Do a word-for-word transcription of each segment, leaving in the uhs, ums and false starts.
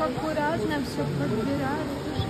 аккуратно все подбирать.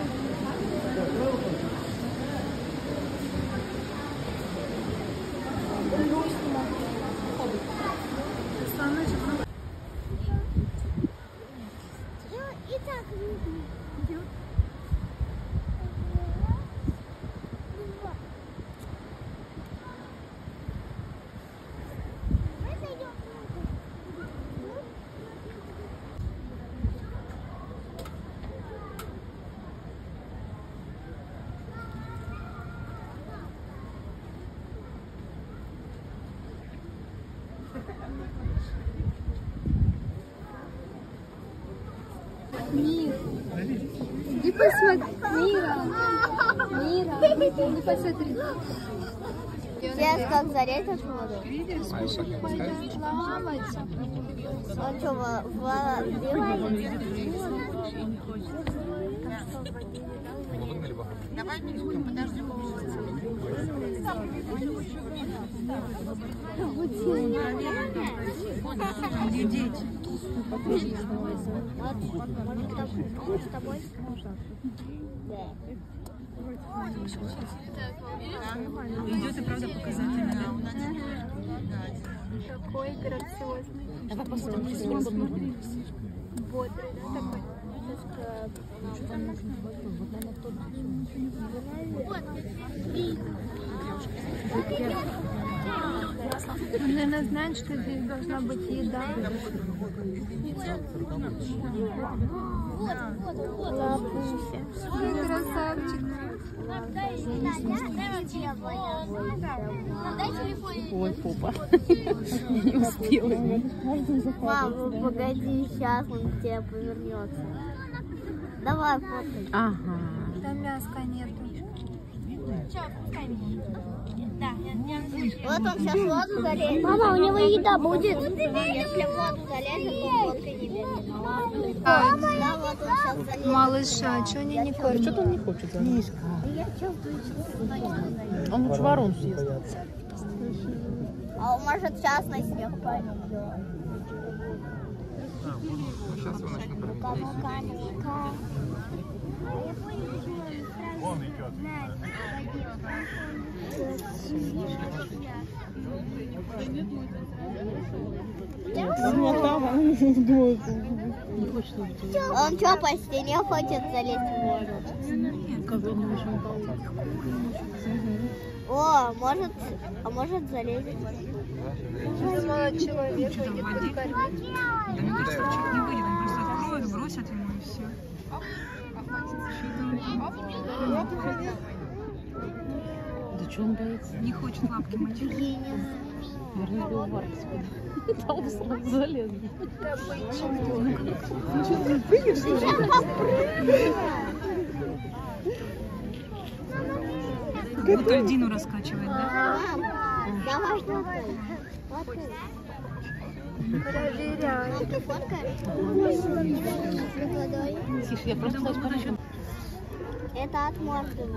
Мир, иди посмотри. Мира, Мира, иди посмотри. Сейчас как зарезать воду? Видишь, пойдет плавать. Он что, в воде? Давай минутку, подожди. Где дети? С тобой? Идет и правда показательно. Такой грациозный. Давай посмотрим. Бодрый, да, такой? Он, наверное, знает, что здесь должна быть еда. Лапуся. Ой, красавчик. Ой, попа. Не успела. Мам, ну погоди, сейчас он к тебе повернется. Давай фоткай. Ага. Там мяска нету. Вот он сейчас в воду залезет. Мама, у него еда будет. Если в воду залезет, то фоткай тебе. Да, вот он сейчас залезет. Малыша, что они не кормят? Что-то он не хочет. Мишка. Я чувствую, что Он лучше ворон съест. А он может сейчас на снег пойдет. Он идет. Он что, по стене хочет залезть в воду? О, может, а может залезть? Молодой человек, Что там в воде? Да мне кажется, он чуть не выйдет, он просто откроет, бросят ему и все. Да что он боится? Не хочет лапки мочить. Наверное, был в арке спит. Там он сразу залез. Вот льдину раскачивает, да? Давай фоткай. проверяй. Ты фоткаешь? Под водой. Тише, я просто хочу. Это от морды.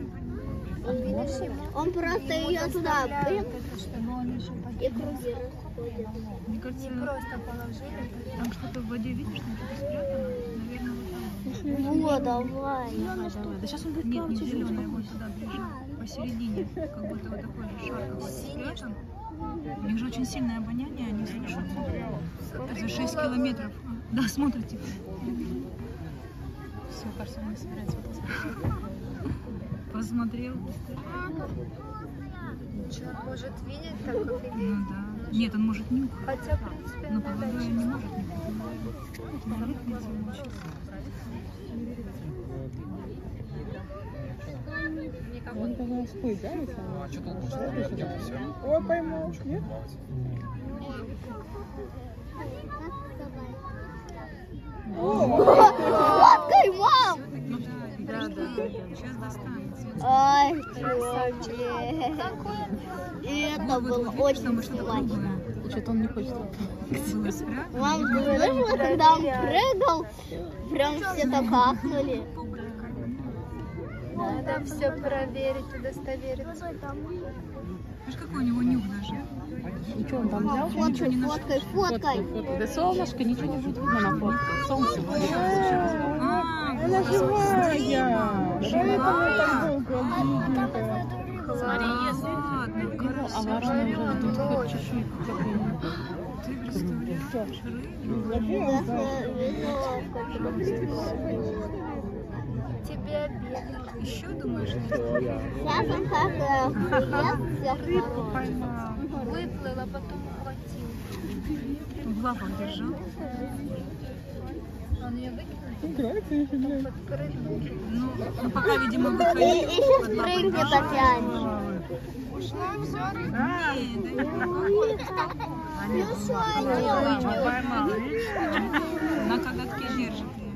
Он просто ее туда прыг, и круги расходят. Мне кажется, Просто положили. там что-то в воде, видишь, там что-то спрятано. Наверное, вот там. Вот, давай. Да сейчас он будет Нет, не плавать уже. зеленый, вот туда ближе, посередине, как будто вот такой же шар какой-то спрятан. У них же очень сильное обоняние, они слышат за шесть километров. Да, смотрите. Все, кажется, он не собирается вот это. Посмотрел. Человек может видеть так, как и Ну да. Нет, он может нюхать. Хотя, в принципе, Но под надо водой он не чувствовать. может нюхать. Он должен всплыть, да? А что толку? Что там идет и все? Ой, поймал. Нет? Фоткай, мам! Да, да. Сейчас достанется. Ай, чёрт. И это было очень смачно. Что-то он не хочет. Было спрятано. Мам, ты слышала, когда он прыгал, прям все так ахнули. Надо все проверить, удостовериться. Видишь, какой у него нюх даже. Ничего он там взял? Фоткай, Ничего не нашел. фоткай, фоткай. Фото. Да солнышко, ничего не будет видно на фотке. Солнце. А, Она живая! Поэтому так долго смотри, если... Ладно, А важно уже тут хоть чуть-чуть. ты представляешь, Тебе обидно. еще думаешь, Сейчас он как э, съест всех поймал. Выплыла, потом ухватил. В лапах держал. Он ее выкинул, Играется еще, блядь. подпрыгнул. Ну, ну пока, видимо, И выходил. еще спрыгнет опять. Не, да не Ну что, поймал, видишь? На коготке держит ее.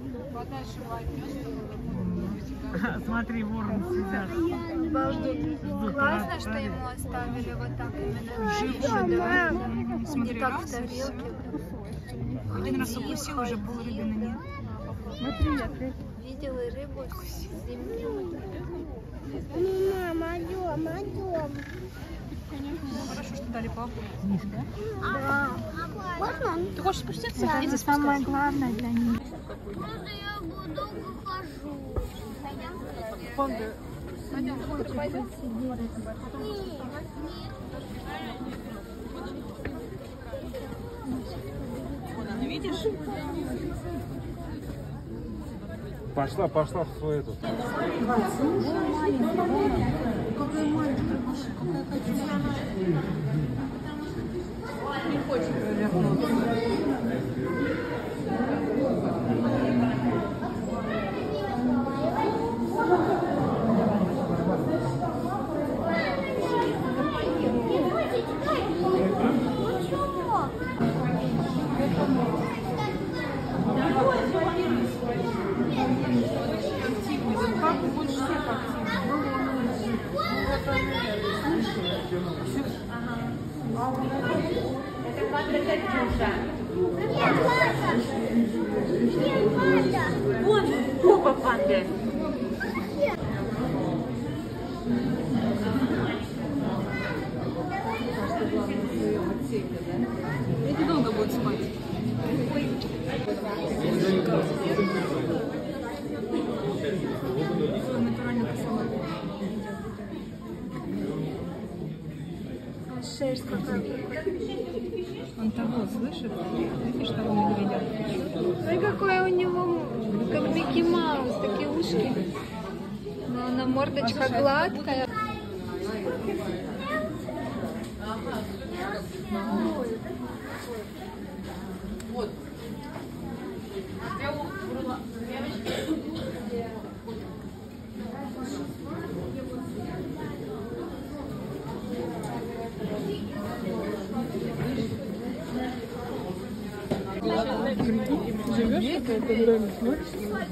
Смотри, ворон сидят. Обалдеть. Классно, что ему оставили вот так именно живший, да? Не Смотри, как в раз, тарелке. один раз укусил, уже полрыбины нет. Смотри, я ты. Видела рыбу с земли. мама, идем, идем. Хорошо, что дали папу. Да. Можно? Ты хочешь спуститься? Да, это самое главное для них. Можно я буду хожу? Видишь? Пошла, пошла в свою эту. Это долго будет спать. Натурально косолапый. Шерсть какая. Он того слышит? Видишь, того медведя? Ой, какой у него, как Микки Маус, такие ушки. Но она мордочка гладкая. Живешь в этом доме, смотришь?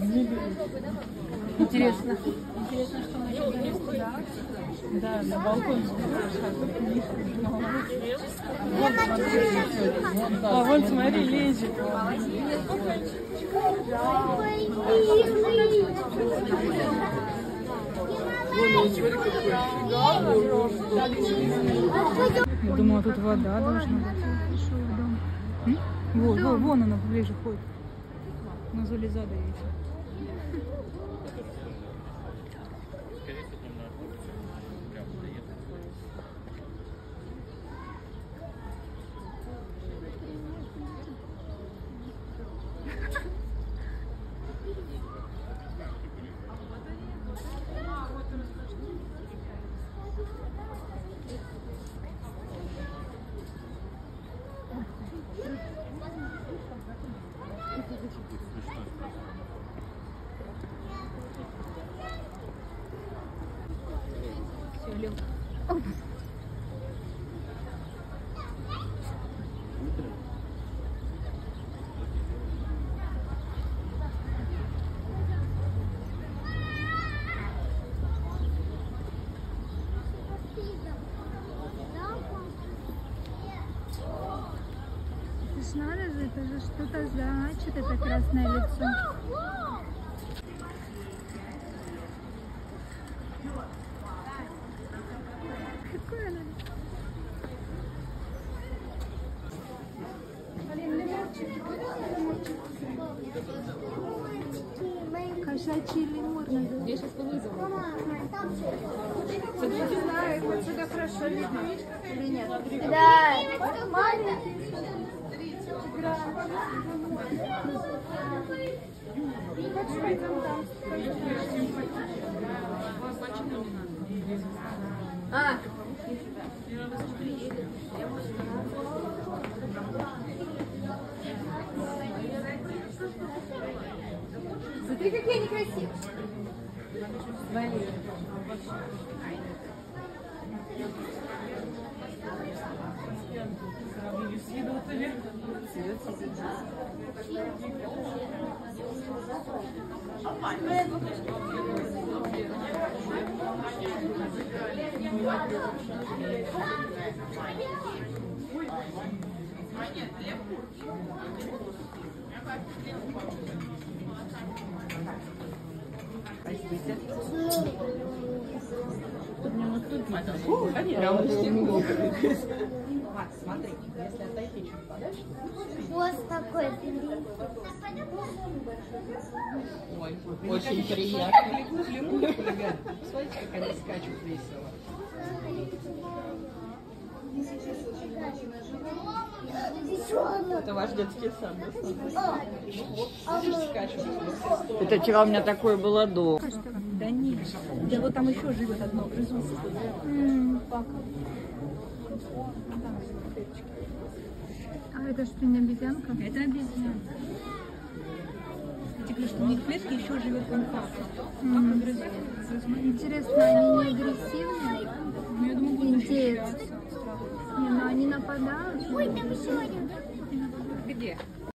Интересно. Интересно, что он еще залез туда. Да, на балкон спускаешь. А вон, смотри, лезет. Я думала, тут вода должна быть. М? Вон, вон, вон она ближе ходит. На залезада есть. Все, лег. Это ж надо же, это же что-то значит, это красное лицо. какая она? Кошачий лемур называется. Я сейчас повызову. Не знаю, вот сюда хорошо видно или нет. Да. А, смотри, какие они красивые. Хвост такой. Ой, очень приятно. Смотрите, как они скачут весело. Это ваш детский сад, да? Видишь, скачут. Это вчера у меня такое было дома. Да нет. Да вот там еще живет одно грызунство. А это что, не обезьянка? Это обезьяна. Я тебе говорю, что у них в клетке еще живет вон папа. Папа грызет. Интересно, они не агрессивные? Ну, я думаю, будут Индеец. Не, ну они нападают. Ой, там еще один. Где?